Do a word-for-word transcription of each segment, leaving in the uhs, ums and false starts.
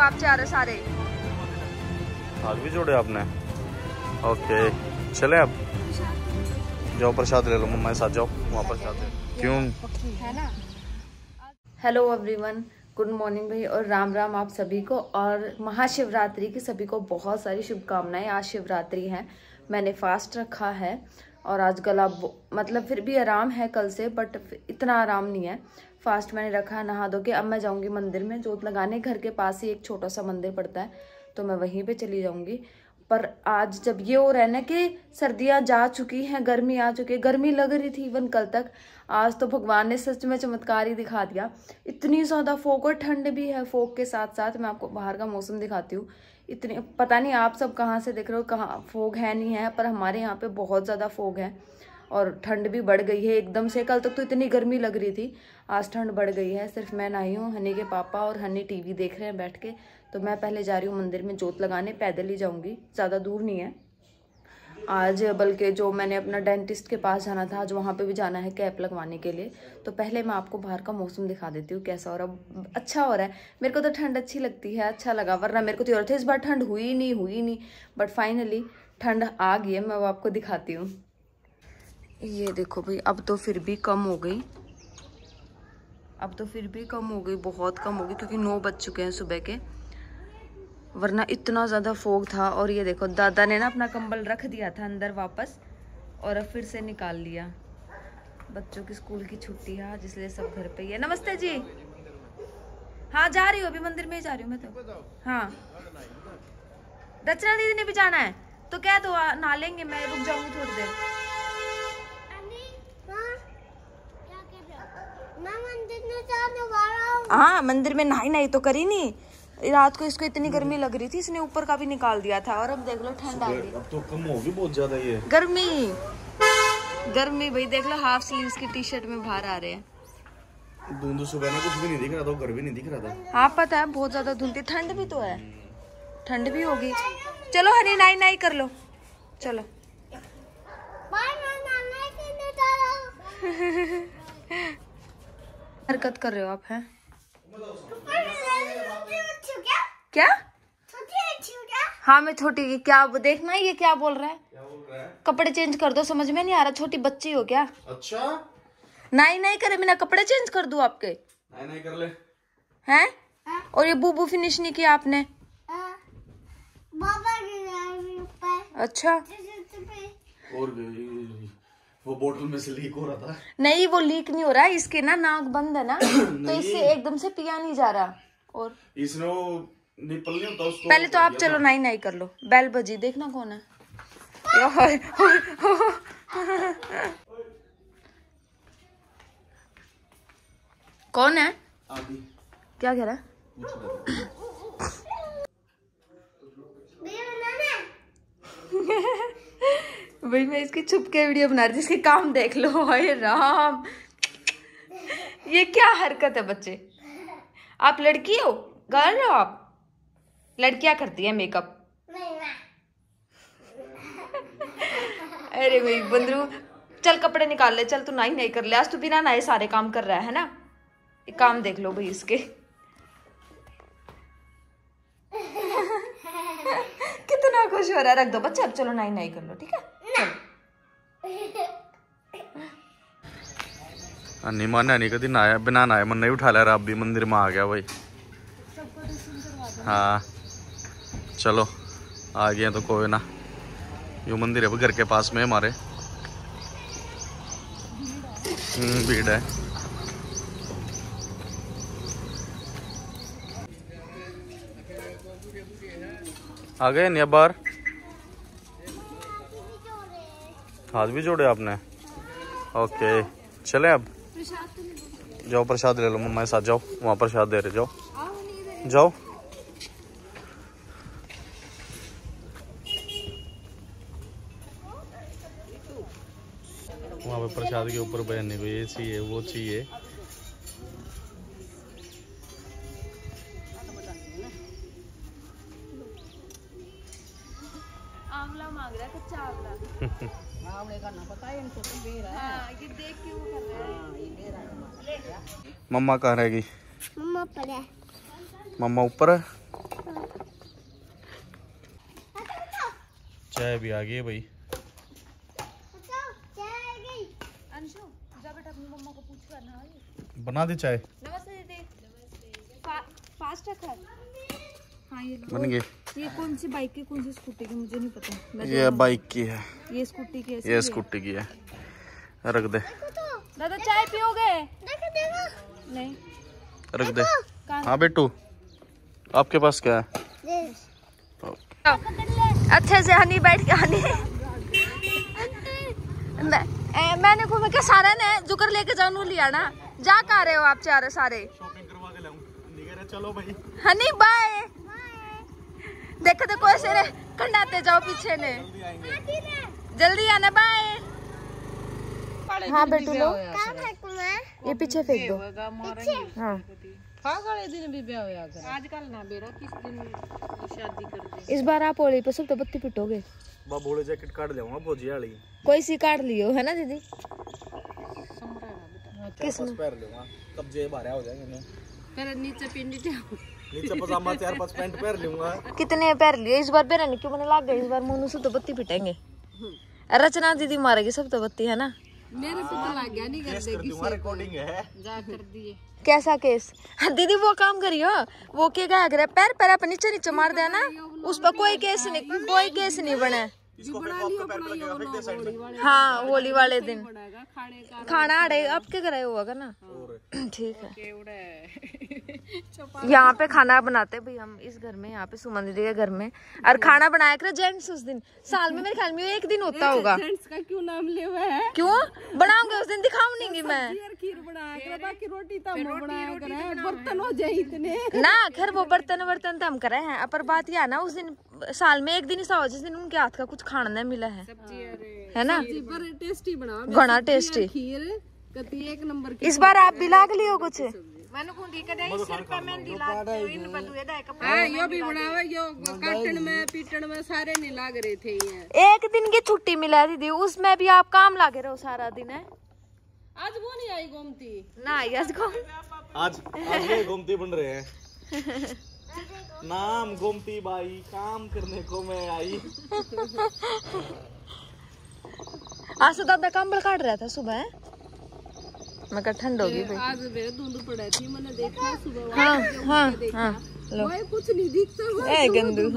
आप चाह रहे सारे हाथ भी जोड़े आपने। ओके चले अब जाओ प्रसाद ले लो, मम्मा के साथ जाओ वहाँ प्रसाद ले। क्यों है ना। हेलो एवरीवन, गुड मॉर्निंग भाई और राम राम आप सभी को, और महाशिवरात्रि की सभी को बहुत सारी शुभकामनाएं। आज शिवरात्रि है, मैंने फास्ट रखा है और आज गला मतलब फिर भी आराम है कल से, बट इतना आराम नहीं है। फास्ट मैंने रखा है, नहा धो के अब मैं जाऊंगी मंदिर में जोत लगाने। घर के पास ही एक छोटा सा मंदिर पड़ता है तो मैं वहीं पे चली जाऊंगी। पर आज जब ये हो रहा है ना कि सर्दियां जा चुकी हैं, गर्मी आ चुकी है, गर्मी लग रही थी इवन कल तक, आज तो भगवान ने सच में चमत्कार ही दिखा दिया। इतनी ज़्यादा फोग और ठंड भी है। फोग के साथ साथ मैं आपको बाहर का मौसम दिखाती हूँ। इतनी पता नहीं आप सब कहाँ से देख रहे हो, कहाँ फोग है नहीं है, पर हमारे यहाँ पे बहुत ज़्यादा फोग है और ठंड भी बढ़ गई है एकदम से। कल तक तो इतनी गर्मी लग रही थी, आज ठंड बढ़ गई है। सिर्फ मैं नहाई हूँ, हनी के पापा और हनी टीवी देख रहे हैं बैठ के। तो मैं पहले जा रही हूँ मंदिर में जोत लगाने, पैदल ही जाऊँगी, ज़्यादा दूर नहीं है आज। बल्कि जो मैंने अपना डेंटिस्ट के पास जाना था आज वहाँ पे भी जाना है कैप लगवाने के लिए। तो पहले मैं आपको बाहर का मौसम दिखा देती हूँ कैसा हो रहा है। अच्छा हो रहा है, मेरे को तो ठंड अच्छी लगती है, अच्छा लगा। वरना मेरे को तो और थे इस बार ठंड हुई नहीं हुई नहीं बट फाइनली ठंड आ गई है। मैं वो आपको दिखाती हूँ। ये देखो भाई, अब तो फिर भी कम हो गई, अब तो फिर भी कम हो गई, बहुत कम हो गई, क्योंकि नौ बज चुके हैं सुबह के, वरना इतना ज़्यादा फोग था। और ये देखो दादा ने ना अपना कंबल रख दिया था अंदर वापस और अब फिर से निकाल लिया। बच्चों की स्कूल की छुट्टी है आज, इसलिए सब घर पे ही है। नमस्ते जी। हाँ जा रही हूँ, अभी मंदिर में ही जा रही हूँ मैं तो। हाँ रचना दीदी ने भी जाना है तो क्या तो नहा लेंगे, मैं रुक जाऊंगी थोड़ी देर। हाँ मंदिर में नहाई नहीं तो करी नहीं, रात को इसको इतनी गर्मी लग रही थी, इसने ऊपर का भी निकाल दिया था और अब देख लो ठंड आ गई। अब तो कम होगी बहुत ज्यादा ये गर्मी गर्मी भाई देख लो, हाफ स्लीव्स की टी शर्ट में बाहर आ रहे हैं। धुंध सुबह में कुछ भी नहीं दिख रहा था, घर भी नहीं दिख रहा था। हाँ पता है, बहुत ज्यादा धुंध थी, ठंड भी तो है, ठंड भी होगी। चलो हनी नाई नाई कर लो, चलो। हरकत कर रहे हो आप हैं क्या? हाँ मैं छोटी की क्या देखना है, ये क्या बोल रहा है? क्या बोल रहा है? कपड़े चेंज कर दो, समझ में नहीं आ रहा, छोटी बच्ची हो क्या? अच्छा नहीं नहीं करे बिना कपड़े चेंज कर दूं आपके? नहीं नहीं कर ले हैं? और ये बूबू फिनिश नहीं किया आपने? अच्छा और वो बोतल में से लीक हो रहा था। नहीं वो लीक नहीं हो रहा है, इसके ना नाक बंद है ना तो इससे एकदम से पिया नहीं जा रहा। और इसने वो निपल नहीं होता उसको। पहले तो आप चलो नाई नाई कर लो, बेल बजी, देखना कौन है। कौन है? आदि। क्या कह रहा है? भाई मैं इसकी छुप के वीडियो बना रही थी, इसके काम देख लो। हाय राम, ये क्या हरकत है बच्चे। आप लड़की हो, गर्ल हो आप? लड़कियां करती है मेकअप। अरे भाई बंदरू, चल कपड़े निकाल ले, चल तू नाई नहीं कर ले, आज तू बिना नहाए सारे काम कर रहा है ना। एक काम देख लो भाई इसके। कितना खुश हो रहा है। रख दो बच्चे, अब चलो नाई नाई कर लो, ठीक है? अन्नी मान नहीं कभी नहाया, बिना नहाए मन नहीं उठा लिया, अब भी मंदिर में आ गया भाई। हाँ चलो आ गए तो कोई ना, यो मंदिर है घर के पास में हमारे। भीड़ है। आ गए नहीं बाहर? हाथ भी जोड़े आपने। ओके चले अब जाओ प्रसाद ले लो, मम्मा के साथ जाओ वहाँ प्रसाद दे रहे, जाओ जाओ। वहाँ पे प्रसाद के ऊपर बहने को ये चाहिए वो चाहिए। आंवला मांग रहा है, कच्चा आंवला। आंवले का ना पता है इनको, तो बेर है। हाँ, ये देख के वो कर रहा है। हाँ, ये बेर है। मम्मा कहाँ रहेगी? मम्मा पर है। मम्मा ऊपर है। चाय भी आ गई है भाई। बना दी चाय। नमस्ते दीदी। फा, फास्ट रखा है। हाँ ये बन गई। ये कौन सी बाइक की कौन सी स्कूटी की मुझे नहीं पता। ये बाइक की है। ये स्कूटी की है। ये स्कूटी की है। रख दे। दादा चाय पियोगे? नहीं रख दे। हाँ बेटू आपके पास क्या है? अच्छे से हनी बैठ के हनी मैं, ए, मैंने घूमे के सारे ने जुकर लेके जाऊँ लिया ना। जा का रहे हो आप चारे सारे? शॉपिंग करवा के लाऊं। चलो भाई। Honey bye. देखो देखो ऐसे रे कंडाते जाओ पीछे ने। जल्दी आना बाय। हाँ बेटू लो ये पीछे फेंक दो। हाँ दिन भी ब्याह होया कर। आजकल ना बेरा किस दिन शादी कर दे। इस बार आप होली पे सब तो बत्ती पिटोगे। बा बोले जैकेट काट लेऊंगा भोजी वाली। कोई सी काट लियो है ना दीदी? किस में पैर लूंगा तब जे बाहर हो जाएंगे। फिर नीचे पिंडी नीचे पजामा चार पांच पैंट पहन लूंगा। कितने पैर लिए इस बार? पैर नहीं क्यों मैंने लाग गए इस बार मुन्नू से तो बत्ती पिटेंगे। रचना दीदी मारेगी सब तो बत्ती है ना। मेरे तो लग गया नहीं कर देगी। रिकॉर्डिंग है जा कर दिए। कैसा केस? दीदी वो काम करियो वो क्या क्या करे पैर पैर अपने नीचे नीचे मार देना उस पर कोई केस नहीं कोई केस नहीं बने। हाँ होली वाले दिन खाना अड़े अब क्या कराए होगा ना। ठीक है यहाँ पे खाना बनाते भाई हम इस घर में यहाँ पे सुमन दीदी के घर में और खाना बनाया कर जेंट्स उस दिन साल में मेरे ख्याल में एक दिन होता होगा। जेंट्स का क्यों नाम ले हुआ है? क्यों बनाऊंगे उस दिन दिखाऊंगी मैं। खीर बनाया कर बाकी रोटी तो हम बनाया कर बर्तन हो जाए इतने ना खैर वो बर्तन बर्तन तो हम करे हैं पर बात यह ना उस दिन साल में एक दिन ऐसा हो जिस दिन उनके हाथ का कुछ खाना नहीं मिला है है ना। पर टेस्टी बना घना टेस्टी खीर कती एक नंबर की। इस बार आप भी लाग लियो कुछ। हाँ यो भी बनावा यो काटन में पीटन में सारे नहीं लाग रहे थे ये। एक दिन की छुट्टी मिला दीदी उसमें भी आप काम लागे रहो सारा दिन है। आज वो नहीं आई गोमती ना आज को आज आज ये गोमती बन रहे हैं। नाम गोमती बाई काम करने को मैं आई। आज तो दादा कंबल काट रहा था सुबह है? मैं कहा ठंड होगी भाई। आज मेरे धुंध पड़ा थी मैंने देखा सुबह। हाँ हाँ हाँ लो कुछ नहीं दिखता ए गंदू।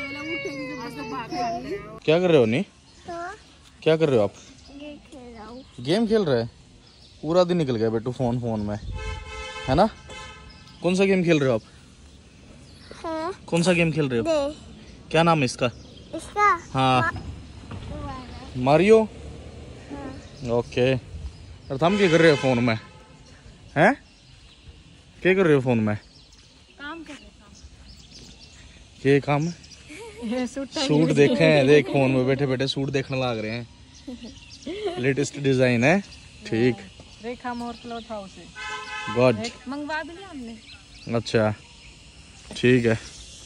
क्या कर रहे हो नी? क्या कर रहे हो आप? गेम खेल रहे हैं। पूरा दिन निकल गया बेटू फोन फोन में है ना। कौन सा गेम खेल रहे हो आप? हाँ? कौन सा गेम खेल रहे हो? क्या नाम है इसका? इसका हाँ मारियो। हाँ। ओके और तुम क्या कर रहे हो फोन में? हैं क्या कर रहे हो फोन में? काम कर रहे क्या काम है? सूट देखे हैं देख फोन में बैठे बैठे सूट देखने लग रहे हैं। लेटेस्ट डिजाइन है। ठीक रेखा मोर क्लॉथ हाउस है। गुड मंगवा भी लिया हमने। अच्छा ठीक है।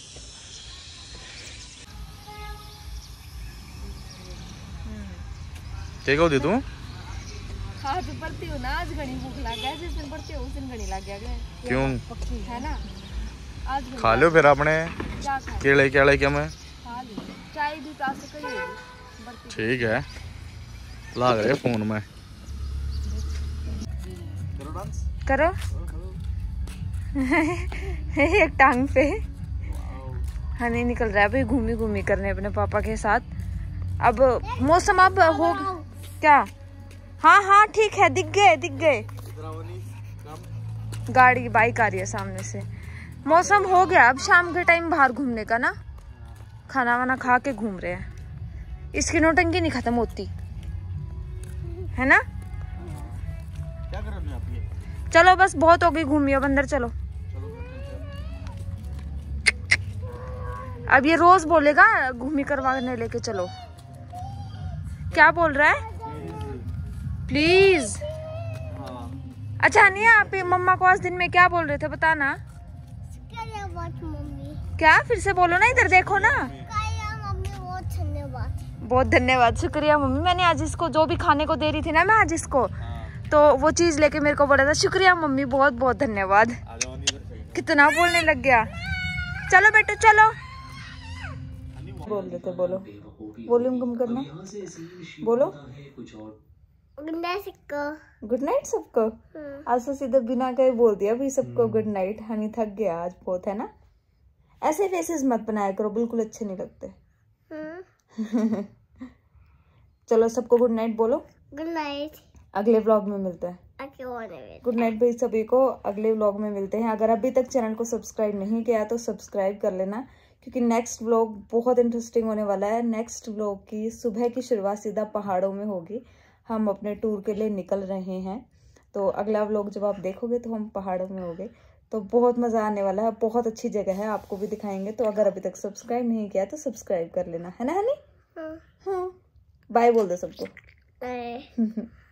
क्या कहो दी तू? आज पढ़ती हूँ ना आज घड़ी भूख लग गया जिस दिन पढ़ती हूँ उस दिन घड़ी लग गया। क्यों? है ना आज खा लो फिर अपने केले केले क्या मैं खा ली चाय भी पा सके। ठीक है लाग रहे फोन में करो एक टांग पे हनी निकल रहा है भाई घूमी घूमी करने अपने पापा के साथ। अब मौसम अब हो क्या? हाँ हाँ ठीक है दिख गए दिख गए गाड़ी बाइक आ रही है सामने से। मौसम हो गया अब शाम के टाइम बाहर घूमने का ना। खाना वाना खा के घूम रहे हैं। इसकी नौटंकी नहीं खत्म होती है ना। क्या कर रहे हो आप ये? चलो बस बहुत हो गई घूमी अब अंदर चलो। अब ये रोज बोलेगा घूमी करवाने लेके चलो। क्या बोल रहा है? प्लीज। अच्छा नहीं आप मम्मा को आज दिन में क्या बोल रहे थे बताना। क्या फिर से बोलो ना इधर देखो ना। बहुत धन्यवाद शुक्रिया मम्मी। मैंने आज इसको जो भी खाने को दे रही थी ना मैं आज इसको तो वो चीज लेके मेरे को बोला था शुक्रिया मम्मी बहुत बहुत धन्यवाद। कितना बोलने लग गया। चलो बेटू चलो। बोल देते, बोलो, वॉल्यूम कम करना, बोलो गुड नाइट सबको। गुड नाइट सबको। आज तो सीधा बिना कहे बोल दिया भी सबको गुड नाइट। हनी थक गया आज बहुत, है ना। ऐसे फेसेस मत बनाया करो, बिल्कुल अच्छे नहीं लगते। चलो सबको गुड नाइट बोलो। Good night. अगले व्लॉग में मिलते हैं। गुड नाइट भाई सभी को, अगले व्लॉग में मिलते हैं। अगर अभी तक चैनल को सब्सक्राइब नहीं किया तो सब्सक्राइब कर लेना, क्योंकि नेक्स्ट व्लॉग बहुत इंटरेस्टिंग होने वाला है। नेक्स्ट व्लॉग की सुबह की शुरुआत सीधा पहाड़ों में होगी। हम अपने टूर के लिए निकल रहे हैं, तो अगला व्लॉग जब आप देखोगे तो हम पहाड़ों में होंगे, तो बहुत मज़ा आने वाला है। बहुत अच्छी जगह है, आपको भी दिखाएंगे। तो अगर अभी तक सब्सक्राइब नहीं किया तो सब्सक्राइब कर लेना, है ना हनी। हाँ, बाय बोल दो सबको। बाय।